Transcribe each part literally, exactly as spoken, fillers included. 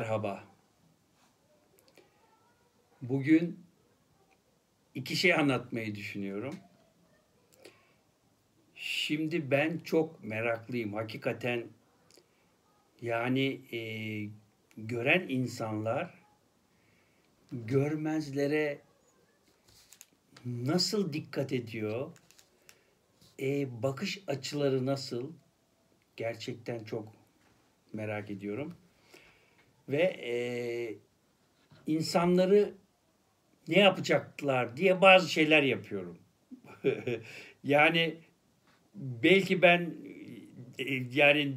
Merhaba. Bugün iki şey anlatmayı düşünüyorum. Şimdi ben çok meraklıyım. Hakikaten yani e, gören insanlar görmezlere nasıl dikkat ediyor? E, bakış açıları nasıl? Gerçekten çok merak ediyorum. Ve e, insanları ne yapacaklar diye bazı şeyler yapıyorum. Yani belki ben e, yani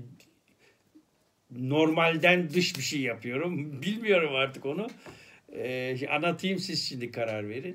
normalden dış bir şey yapıyorum. Bilmiyorum artık onu. Ee, anlatayım, siz şimdi karar verin.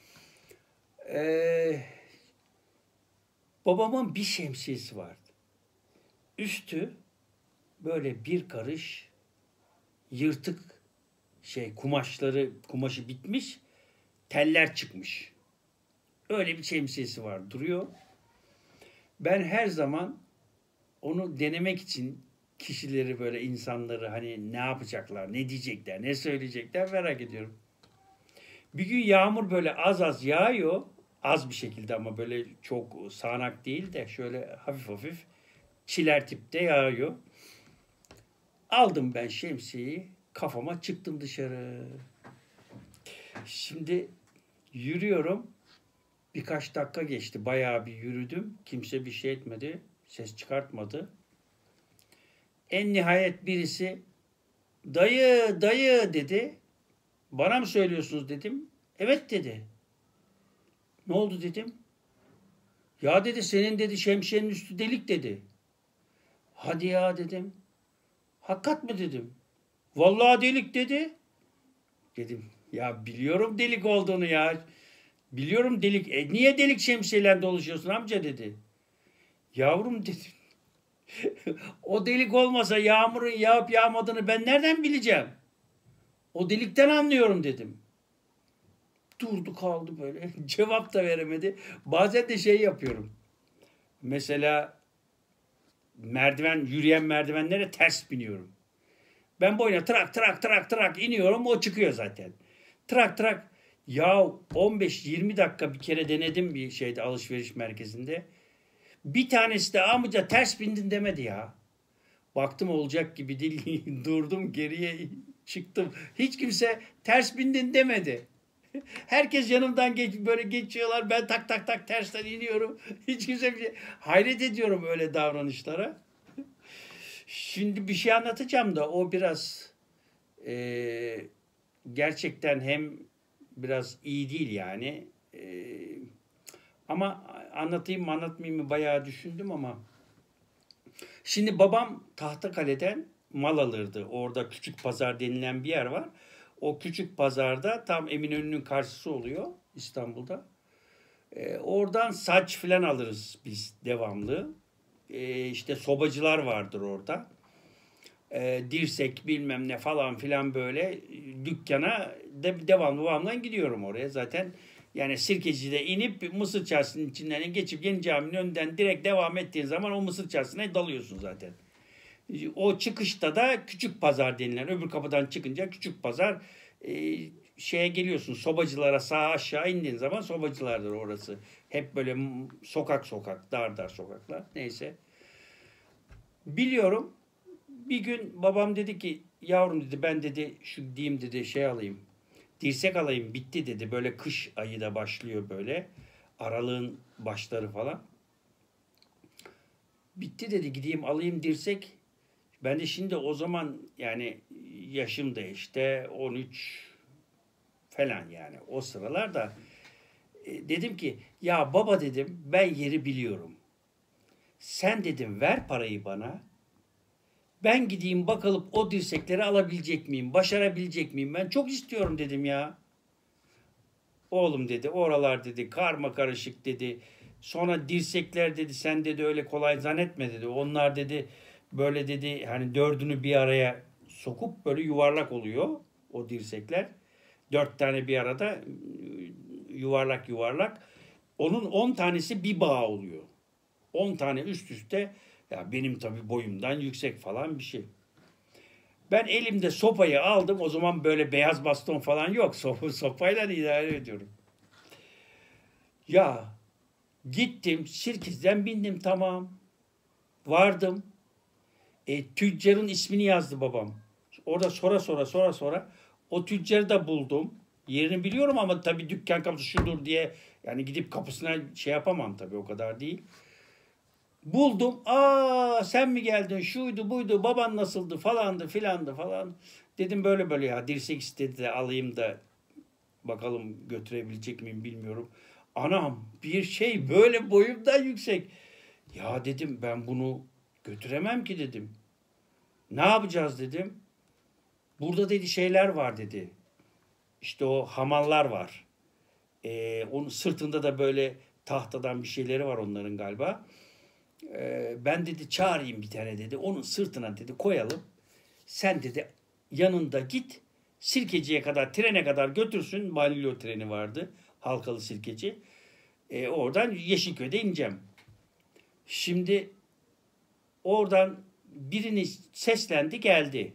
Ee, babamın bir şemsiyesi vardı. Üstü böyle bir karış yırtık şey kumaşları kumaşı bitmiş, teller çıkmış. Öyle bir şemsiyesi var, duruyor. Ben her zaman onu denemek için kişileri, böyle insanları, hani ne yapacaklar, ne diyecekler, ne söyleyecekler merak ediyorum. Bir gün yağmur böyle az az yağıyor. Az bir şekilde, ama böyle çok sağanak değil de şöyle hafif hafif çiler tipte yağıyor. Aldım ben şemsiyeyi, kafama çıktım dışarı. Şimdi yürüyorum. Birkaç dakika geçti. Bayağı bir yürüdüm. Kimse bir şey etmedi. Ses çıkartmadı. En nihayet birisi dayı dayı dedi. Bana mı söylüyorsunuz dedim. Evet dedi. Ne oldu dedim. Ya dedi, senin dedi şemsiyenin üstü delik dedi. Hadi ya dedim. Hakikat mi dedim. Vallahi delik dedi. Dedim ya, biliyorum delik olduğunu ya. Biliyorum delik. E, niye delik şemsiyeyle dolaşıyorsun amca dedi. Yavrum dedim. O delik olmasa yağmurun yağıp yağmadığını ben nereden bileceğim? O delikten anlıyorum dedim. Durdu kaldı böyle. Cevap da veremedi. Bazen de şey yapıyorum. Mesela merdiven, yürüyen merdivenlere ters biniyorum. Ben boyuna trak trak trak trak iniyorum, o çıkıyor zaten. Trak trak. Ya on beş yirmi dakika bir kere denedim bir şeyde, alışveriş merkezinde. Bir tanesi de amca ters bindin demedi ya. Baktım olacak gibi değil. Durdum, geriye çıktım. Hiç kimse ters bindin demedi. Herkes yanımdan geç, böyle geçiyorlar. Ben tak tak tak tersten iniyorum. Hiç kimse bir şey. Hayret ediyorum öyle davranışlara. Şimdi bir şey anlatacağım da o biraz e, gerçekten hem biraz iyi değil yani. E, ama anlatayım mı anlatmayayım mı bayağı düşündüm ama. Şimdi babam Tahtakale'den mal alırdı. Orada Küçük Pazar denilen bir yer var. O Küçük Pazarda tam Eminönü'nün karşısı oluyor İstanbul'da. E, oradan saç filan alırız biz devamlı. E, işte sobacılar vardır orada. E, dirsek bilmem ne falan filan, böyle dükkana de, devamlı devamlı gidiyorum oraya. Zaten yani Sirkeci'de inip Mısır Çarşısı'nın içinden geçip Yeni Cami'nin önünden direkt devam ettiğin zaman o Mısır Çarşısı'na dalıyorsun zaten. O çıkışta da Küçük Pazar denilen, öbür kapıdan çıkınca Küçük Pazar, e, şeye geliyorsun, sobacılara sağ aşağı indiğin zaman sobacılardır orası. Hep böyle sokak sokak, dar dar sokaklar, neyse. Biliyorum, bir gün babam dedi ki yavrum dedi, ben dedi şu diyeyim dedi şey alayım, dirsek alayım, bitti dedi. Böyle kış ayı da başlıyor, böyle aralığın başları falan. Bitti dedi, gideyim alayım dirsek. Ben de şimdi o zaman yani yaşım da işte on üç falan, yani o sıralar da e, dedim ki ya baba dedim, ben yeri biliyorum. Sen dedim ver parayı bana. Ben gideyim bakalım o dirsekleri alabilecek miyim? Başarabilecek miyim? Ben çok istiyorum dedim ya. Oğlum dedi, oralar dedi karma karışık dedi. Sonra dirsekler dedi, sen dedi öyle kolay zannetme dedi. Onlar dedi böyle dedi, hani dördünü bir araya sokup böyle yuvarlak oluyor o dirsekler. Dört tane bir arada yuvarlak yuvarlak. Onun on tanesi bir bağ oluyor. On tane üst üste, ya benim tabii boyumdan yüksek falan bir şey. Ben elimde sopayı aldım. O zaman böyle beyaz baston falan yok. Sopa, sopayla idare ediyorum. Ya gittim Sirkiz'den bindim, tamam. Vardım. E, tüccarın ismini yazdı babam. Orada sonra sonra sonra sonra o tüccarı da buldum. Yerini biliyorum ama tabii dükkan kapısı şudur diye yani gidip kapısına şey yapamam tabii, o kadar değil. Buldum. Aa sen mi geldin? Şuydu buydu. Baban nasıldı falandı filandı falan. Dedim böyle böyle ya, dirsek istedi de alayım da bakalım götürebilecek miyim bilmiyorum. Anam bir şey böyle boyumdan yüksek. Ya dedim ben bunu götüremem ki dedim. Ne yapacağız dedim. Burada dedi şeyler var dedi. İşte o hamallar var. Ee, onun sırtında da böyle tahtadan bir şeyleri var onların galiba. Ee, ben dedi çağırayım bir tane dedi. Onun sırtına dedi koyalım. Sen dedi yanında git. Sirkeci'ye kadar, trene kadar götürsün. Balilyo treni vardı. Halkalı Sirkeci. Ee, oradan Yeşilköy'de ineceğim. Şimdi oradan birini seslendi geldi.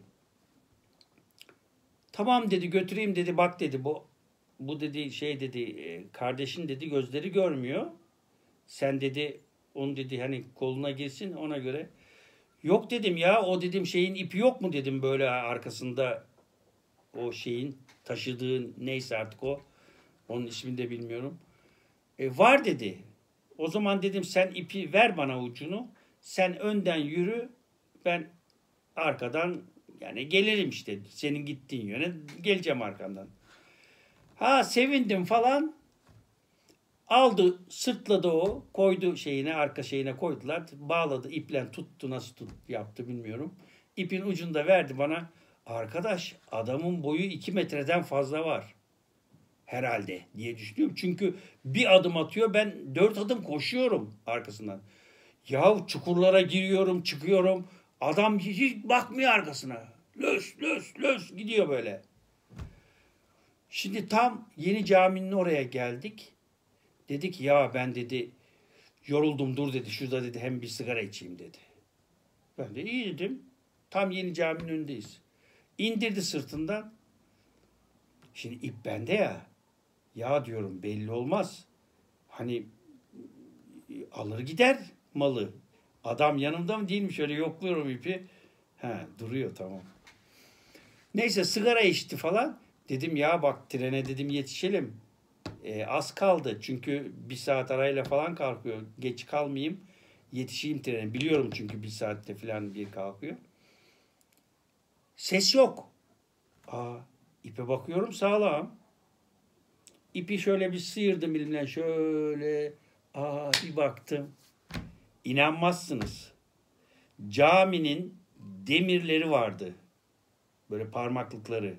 Tamam dedi götüreyim dedi, bak dedi bu bu dedi şey dedi kardeşin dedi gözleri görmüyor. Sen dedi onu dedi hani koluna girsin ona göre. Yok dedim ya, o dedim şeyin ipi yok mu dedim böyle arkasında, o şeyin taşıdığı neyse artık o. Onun ismini de bilmiyorum. E, var dedi. O zaman dedim sen ipi ver bana ucunu. Sen önden yürü. Ben arkadan yani gelirim işte. Senin gittiğin yöne geleceğim arkandan. Ha sevindim falan. Aldı sırtladı o. Koydu şeyine, arka şeyine koydular. Bağladı iple tuttu, nasıl tut yaptı bilmiyorum. İpin ucunu da verdi bana. Arkadaş adamın boyu iki metreden fazla var. Herhalde diye düşünüyorum. Çünkü bir adım atıyor, ben dört adım koşuyorum arkasından. Ya çukurlara giriyorum çıkıyorum. Adam hiç bakmıyor arkasına. Lös lös lös gidiyor böyle. Şimdi tam Yeni Cami'nin oraya geldik. Dedik ya ben dedi yoruldum, dur dedi şurada dedi hem bir sigara içeyim dedi. Ben de iyi dedim. Tam Yeni Cami'nin önündeyiz. İndirdi sırtından. Şimdi ip bende ya. Ya diyorum belli olmaz. Hani alır gider malı. Adam yanımda mı değil mi? Şöyle yokluyorum ipi. He duruyor, tamam. Neyse sigara içti falan. Dedim ya bak trene dedim yetişelim. E, az kaldı. Çünkü bir saat arayla falan kalkıyor. Geç kalmayayım. Yetişeyim trene. Biliyorum çünkü bir saatte falan bir kalkıyor. Ses yok. Aa, ipe bakıyorum sağlam. İpi şöyle bir sıyırdım elimden şöyle. Aa bir baktım. İnanmazsınız. Caminin demirleri vardı. Böyle parmaklıkları.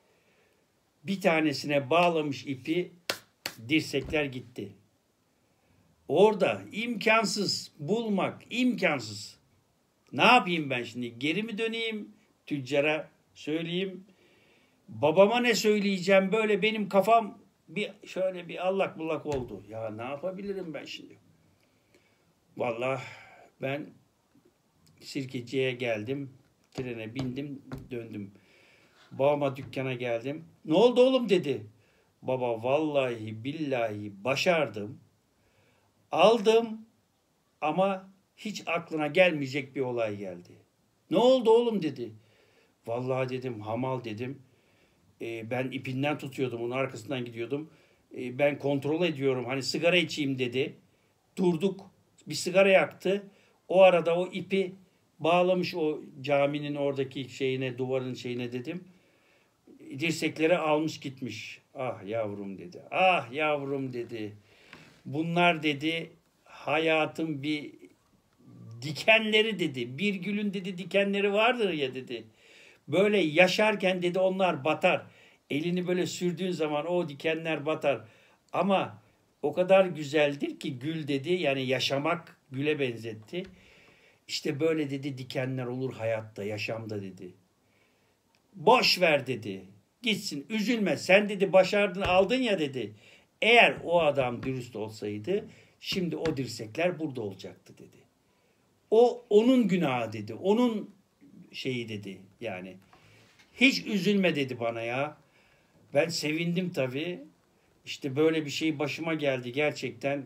Bir tanesine bağlamış ipi, dirsekler gitti. Orada imkansız bulmak, imkansız. Ne yapayım ben şimdi? Geri mi döneyim? Tüccara söyleyeyim. Babama ne söyleyeceğim? Böyle benim kafam bir şöyle bir allak bullak oldu. Ya ne yapabilirim ben şimdi? Vallahi ben Sirkeci'ye geldim. Trene bindim, döndüm. Babama dükkana geldim. Ne oldu oğlum dedi. Baba vallahi billahi başardım. Aldım ama hiç aklına gelmeyecek bir olay geldi. Ne oldu oğlum dedi. Vallahi dedim hamal dedim. E, ben ipinden tutuyordum, onun arkasından gidiyordum. E, ben kontrol ediyorum hani sigara içeyim dedi. Durduk, bir sigara yaktı. O arada o ipi bağlamış o caminin oradaki şeyine, duvarın şeyine dedim. Dirsekleri almış gitmiş. Ah yavrum dedi. Ah yavrum dedi. Bunlar dedi hayatın bir dikenleri dedi. Bir gülün dedi dikenleri vardır ya dedi. Böyle yaşarken dedi onlar batar. Elini böyle sürdüğün zaman o dikenler batar. Ama o kadar güzeldir ki gül dedi. Yani yaşamak güle benzetti. İşte böyle dedi dikenler olur hayatta, yaşamda dedi. Boş ver dedi. Gitsin, üzülme. Sen dedi başardın, aldın ya dedi. Eğer o adam dürüst olsaydı şimdi o dirsekler burada olacaktı dedi. O onun günahı dedi. Onun şeyi dedi yani. Hiç üzülme dedi bana ya. Ben sevindim tabii. İşte böyle bir şey başıma geldi gerçekten.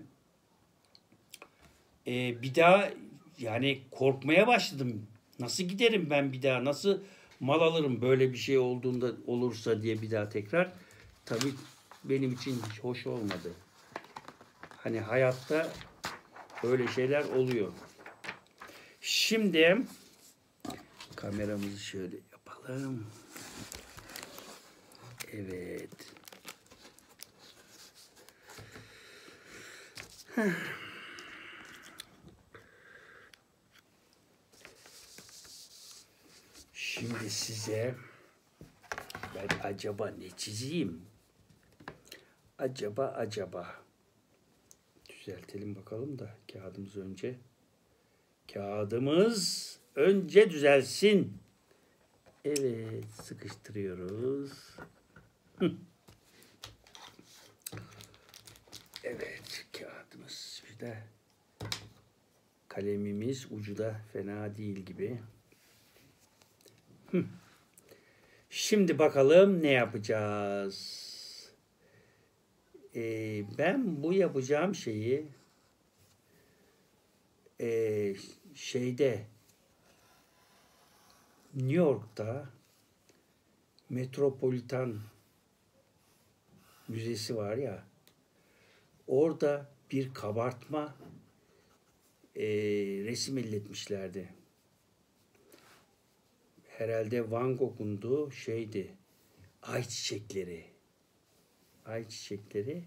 Ee, bir daha yani korkmaya başladım. Nasıl giderim ben bir daha? Nasıl mal alırım böyle bir şey olduğunda olursa diye bir daha tekrar. Tabii benim için hiç hoş olmadı. Hani hayatta öyle şeyler oluyor. Şimdi kameramızı şöyle yapalım. Evet. Heh. Şimdi size ben acaba ne çizeyim? Acaba acaba. Düzeltelim bakalım da kağıdımız önce. Kağıdımız önce düzelsin. Evet, sıkıştırıyoruz. Evet, kağıdımız şurada. Kalemimiz ucu da fena değil gibi. Şimdi bakalım ne yapacağız? Ee, ben bu yapacağım şeyi e, şeyde New York'ta Metropolitan Müzesi var ya, orada bir kabartma e, resim elletmişlerdi. Herhalde Van Gogh'undu, şeydi, ay çiçekleri. Ay çiçekleri.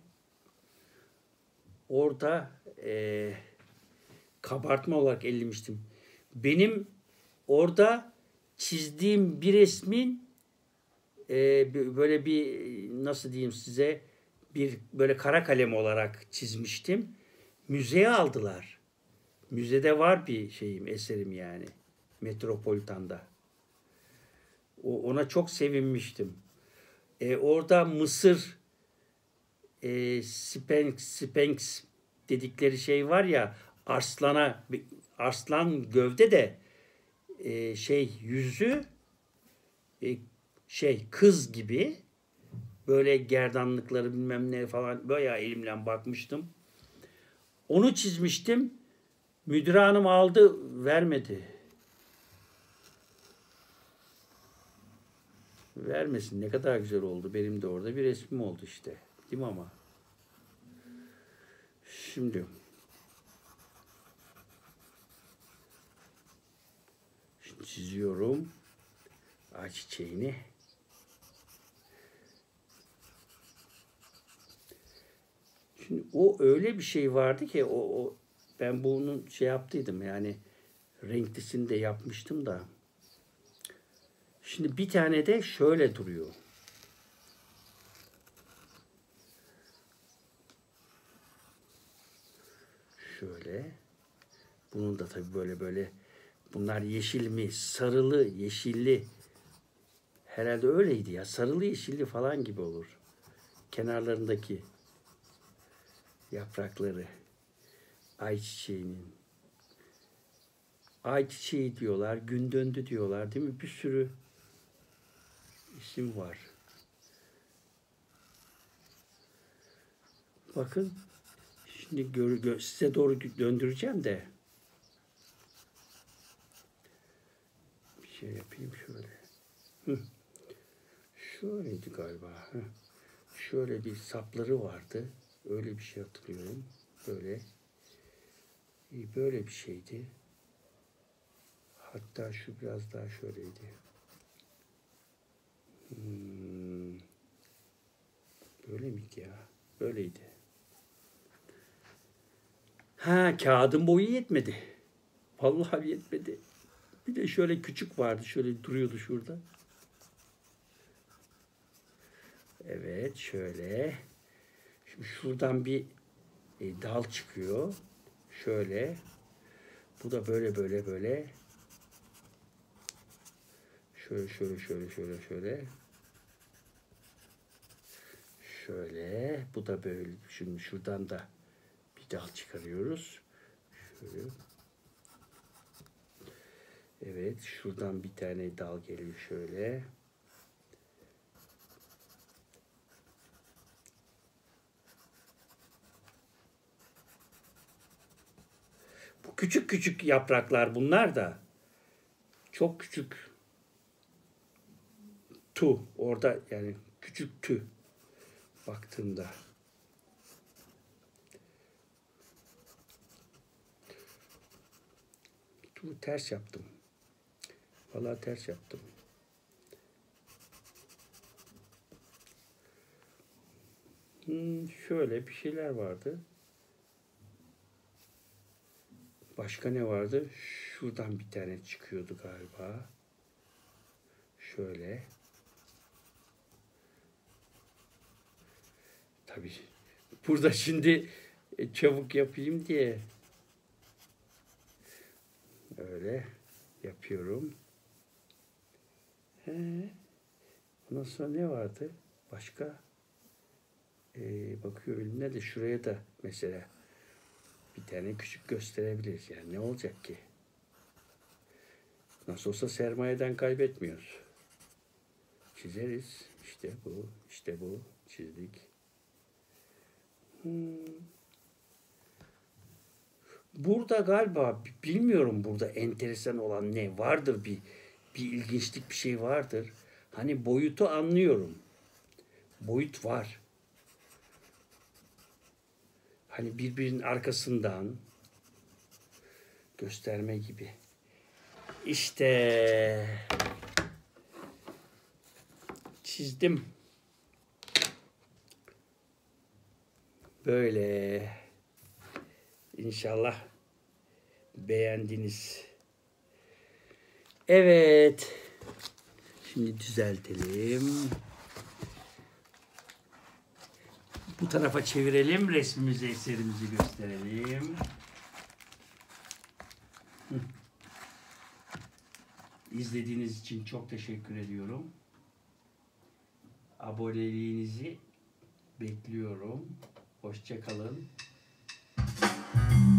Orada e, kabartma olarak ellemiştim. Benim orada çizdiğim bir resmin e, böyle bir, nasıl diyeyim size, bir böyle kara kalem olarak çizmiştim. Müzeye aldılar. Müzede var bir şeyim, eserim yani. Metropolitan'da. O, ona çok sevinmiştim. E, orada Mısır e, Sphinx, Sphinx dedikleri şey var ya, arslana, arslan gövde de e, şey yüzü e, şey kız gibi, böyle gerdanlıkları bilmem ne falan, böyle elimle bakmıştım. Onu çizmiştim. Müdür hanım aldı, vermedi. Vermesin, ne kadar güzel oldu. Benim de orada bir resmim oldu işte. Değil mi ama? Şimdi şimdi çiziyorum ay çiçeğini. Şimdi o öyle bir şey vardı ki o, o ben bunun şey yaptıydım yani, renklisini de yapmıştım da. Şimdi bir tane de şöyle duruyor. Şöyle. Bunun da tabii böyle böyle, bunlar yeşil mi, sarılı, yeşilli. Herhalde öyleydi ya. Sarılı yeşilli falan gibi olur. Kenarlarındaki yaprakları. Ayçiçeğinin. Ayçiçeği diyorlar, gün döndü diyorlar, değil mi? Bir sürü isim var. Bakın, şimdi gör, gör, size doğru döndüreceğim de. Bir şey yapayım şöyle. Hı. Şöyleydi galiba. Hı. Şöyle bir sapları vardı. Öyle bir şey hatırlıyorum. Böyle. Böyle bir şeydi. Hatta şu biraz daha şöyleydi. Hmm. Böyle miydi ya? Böyleydi. Ha, kağıdın boyu yetmedi. Vallahi yetmedi. Bir de şöyle küçük vardı. Şöyle duruyordu şurada. Evet, şöyle. Şimdi şuradan bir e, dal çıkıyor. Şöyle. Bu da böyle böyle böyle. Şöyle şöyle şöyle şöyle şöyle. Şöyle. Bu da böyle. Şimdi şuradan da bir dal çıkarıyoruz. Şöyle. Evet. Şuradan bir tane dal geliyor şöyle. Küçük küçük yapraklar bunlar da. Çok küçük. Tu. Orada yani küçük tü. Baktığımda. Tu ters yaptım. Vallahi ters yaptım. Hmm, şöyle bir şeyler vardı. Başka ne vardı? Şuradan bir tane çıkıyordu galiba. Şöyle. Tabii. Burada şimdi çabuk yapayım diye öyle yapıyorum. He. Ondan sonra ne vardı? Başka? Ee, bakıyor eline de şuraya da mesela bir tane küçük gösterebiliriz. Yani ne olacak ki? Nasıl olsa sermayeden kaybetmiyoruz. Çizeriz. İşte bu, işte bu. Çizdik. Hmm. Burada galiba bilmiyorum burada enteresan olan ne vardır bir bir ilginçlik bir şey vardır. Hani boyutu anlıyorum. Boyut var. Hani birbirinin arkasından gösterme gibi. İşte çizdim. Böyle. İnşallah beğendiniz. Evet. Şimdi düzeltelim. Bu tarafa çevirelim. Resmimizi, eserimizi gösterelim. İzlediğiniz için çok teşekkür ediyorum. Aboneliğinizi bekliyorum. Hoşça kalın.